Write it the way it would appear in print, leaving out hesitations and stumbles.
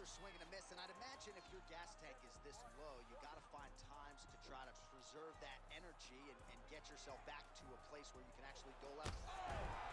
swing and a miss, and I'd imagine if your gas tank is this low, you got to find times to try to preserve that energy and get yourself back to a place where you can actually dole out.